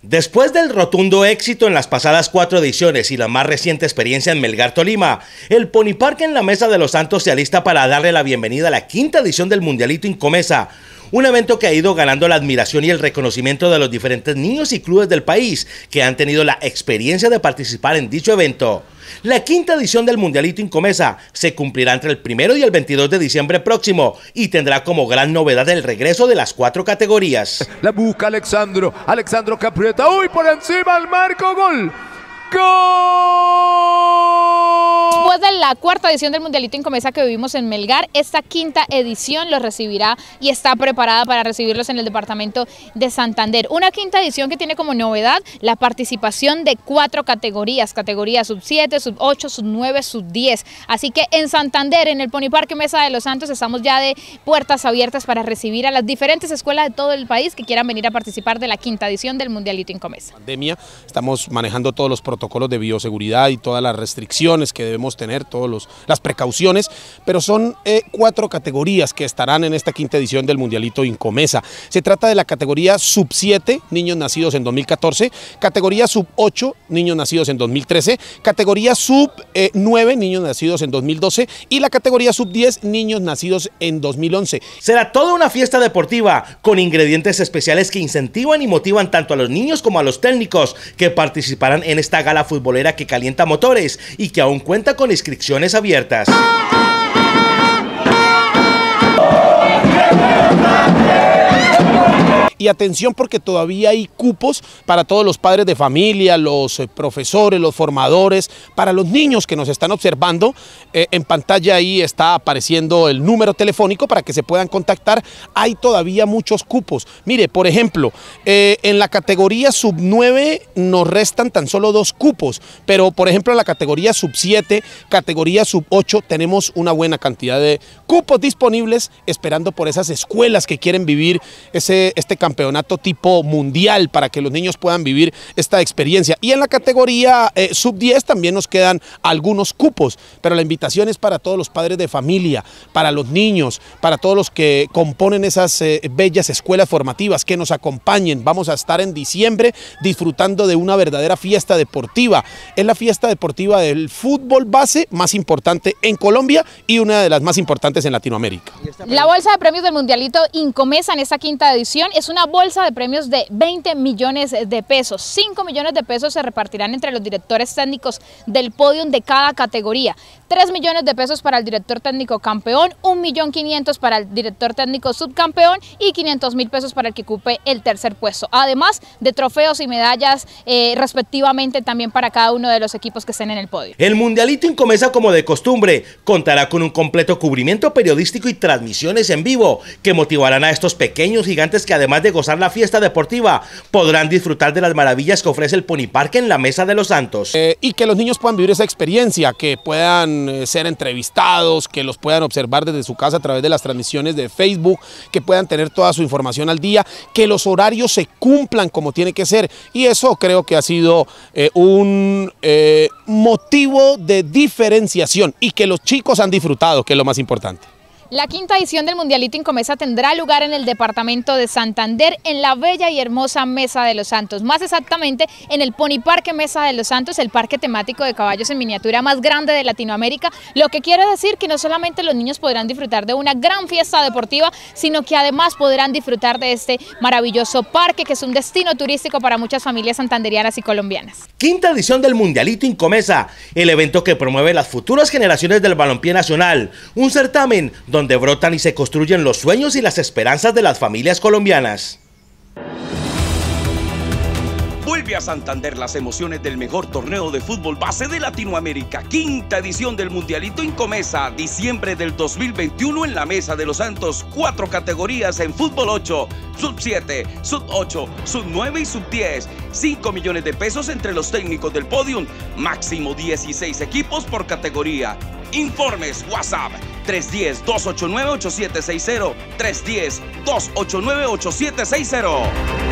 Después del rotundo éxito en las pasadas 4 ediciones y la más reciente experiencia en Melgar, Tolima, el Pony Park en la Mesa de los Santos se alista para darle la bienvenida a la 5ª edición del Mundialito Incomesa, un evento que ha ido ganando la admiración y el reconocimiento de los diferentes niños y clubes del país que han tenido la experiencia de participar en dicho evento. La 5ª edición del Mundialito Incomesa se cumplirá entre el 1 y el 22 de diciembre próximo y tendrá como gran novedad el regreso de las 4 categorías. La busca Alexandro Caprieta, ¡uy! Por encima al marco, ¡gol! ¡Gol! Después de la 4ª edición del Mundialito Incomesa que vivimos en Melgar, esta 5ª edición los recibirá y está preparada para recibirlos en el departamento de Santander. Una 5ª edición que tiene como novedad la participación de 4 categorías, categoría sub 7, sub 8, sub 9, sub 10. Así que en Santander, en el Pony Park Mesa de los Santos, estamos ya de puertas abiertas para recibir a las diferentes escuelas de todo el país que quieran venir a participar de la 5ª edición del Mundialito Incomesa. Pandemia, estamos manejando todos los protocolos de bioseguridad y todas las restricciones que debemos tener, todas las precauciones, pero son 4 categorías que estarán en esta 5ª edición del Mundialito Incomesa. Se trata de la categoría sub 7, niños nacidos en 2014, categoría sub 8, niños nacidos en 2013, categoría sub 9, niños nacidos en 2012 y la categoría sub 10, niños nacidos en 2011. Será toda una fiesta deportiva con ingredientes especiales que incentivan y motivan tanto a los niños como a los técnicos que participarán en esta gala futbolera que calienta motores y que aún cuenta con inscripciones abiertas. Y atención porque todavía hay cupos para todos los padres de familia, los profesores, los formadores, para los niños que nos están observando. En pantalla ahí está apareciendo el número telefónico para que se puedan contactar. Hay todavía muchos cupos. Mire, por ejemplo, en la categoría sub 9 nos restan tan solo 2 cupos, pero por ejemplo en la categoría sub 7, categoría sub 8 tenemos una buena cantidad de cupos disponibles esperando por esas escuelas que quieren vivir este campeonato tipo mundial para que los niños puedan vivir esta experiencia. Y en la categoría sub 10 también nos quedan algunos cupos, pero la invitación es para todos los padres de familia, para los niños, para todos los que componen esas bellas escuelas formativas, que nos acompañen. Vamos a estar en diciembre disfrutando de una verdadera fiesta deportiva. Es la fiesta deportiva del fútbol base más importante en Colombia y una de las más importantes en Latinoamérica. La bolsa de premios del Mundialito Incomesa en esta 5ª edición es una bolsa de premios de 20 millones de pesos. 5 millones de pesos se repartirán entre los directores técnicos del podium de cada categoría. 3 millones de pesos para el director técnico campeón, 1.500.000 para el director técnico subcampeón y 500.000 pesos para el que ocupe el 3er puesto. Además de trofeos y medallas respectivamente también para cada uno de los equipos que estén en el podio. El Mundialito Incomesa, como de costumbre, contará con un completo cubrimiento periodístico y transmisiones en vivo que motivarán a estos pequeños gigantes que además de gozar la fiesta deportiva, podrán disfrutar de las maravillas que ofrece el Pony Park en la Mesa de los Santos. Y que los niños puedan vivir esa experiencia, que puedan ser entrevistados, que los puedan observar desde su casa a través de las transmisiones de Facebook, que puedan tener toda su información al día, que los horarios se cumplan como tiene que ser. Y eso creo que ha sido un motivo de diferenciación y que los chicos han disfrutado, que es lo más importante. La 5ª edición del Mundialito Incomesa tendrá lugar en el departamento de Santander, en la bella y hermosa Mesa de los Santos, más exactamente en el Pony Park Mesa de los Santos, el parque temático de caballos en miniatura más grande de Latinoamérica, lo que quiere decir que no solamente los niños podrán disfrutar de una gran fiesta deportiva, sino que además podrán disfrutar de este maravilloso parque que es un destino turístico para muchas familias santanderianas y colombianas. 5ª edición del Mundialito Incomesa, el evento que promueve las futuras generaciones del balompié nacional, un certamen donde brotan y se construyen los sueños y las esperanzas de las familias colombianas. Vuelve a Santander las emociones del mejor torneo de fútbol base de Latinoamérica. 5ª edición del Mundialito Incomesa, diciembre del 2021 en la Mesa de los Santos. 4 categorías en fútbol 8, sub 7, sub 8, sub 9 y sub 10. 5 millones de pesos entre los técnicos del podium. Máximo 16 equipos por categoría. Informes WhatsApp 310-289-8760, 310-289-8760.